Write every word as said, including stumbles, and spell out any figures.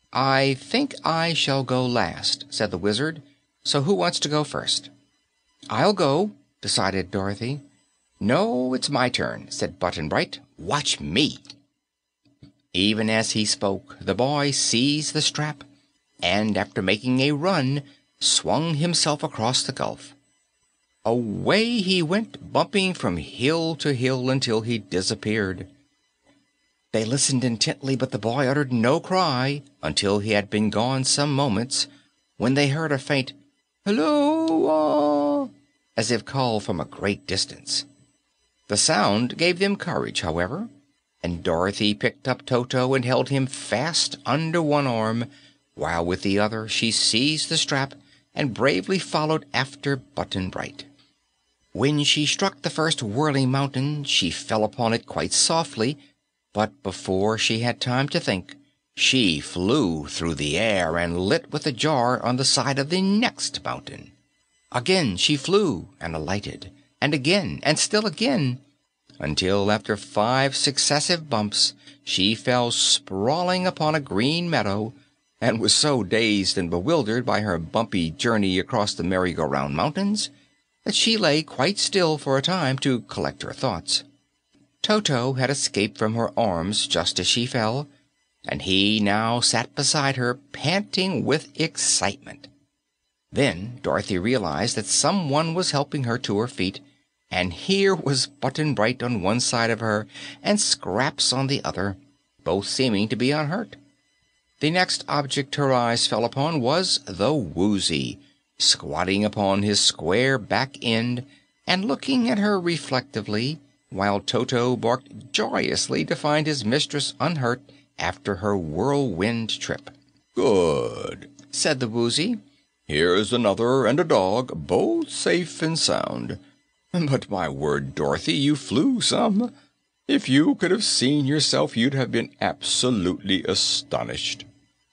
"I think I shall go last," said the Wizard. "So who wants to go first?" "I'll go," decided Dorothy. "No, it's my turn," said Button Bright. "Watch me." Even as he spoke, the boy seized the strap and, after making a run, swung himself across the gulf. Away he went, bumping from hill to hill until he disappeared. They listened intently, but the boy uttered no cry until he had been gone some moments, when they heard a faint "Hello!" as if called from a great distance. The sound gave them courage, however, and Dorothy picked up Toto and held him fast under one arm, while with the other she seized the strap and bravely followed after Button Bright. When she struck the first whirling mountain, she fell upon it quite softly, but before she had time to think, she flew through the air and lit with a jar on the side of the next mountain. Again she flew and alighted, and again, and still again, until after five successive bumps she fell sprawling upon a green meadow, and was so dazed and bewildered by her bumpy journey across the Merry-Go-Round Mountains that she lay quite still for a time to collect her thoughts. Toto had escaped from her arms just as she fell, and he now sat beside her, panting with excitement. Then Dorothy realized that someone was helping her to her feet, and here was Button Bright on one side of her and Scraps on the other, both seeming to be unhurt. The next object her eyes fell upon was the Woozy, squatting upon his square back end and looking at her reflectively, while Toto barked joyously to find his mistress unhurt after her whirlwind trip. "Good," said the Woozy. "Here's another and a dog, both safe and sound. But my word, Dorothy, you flew some. If you could have seen yourself, you'd have been absolutely astonished."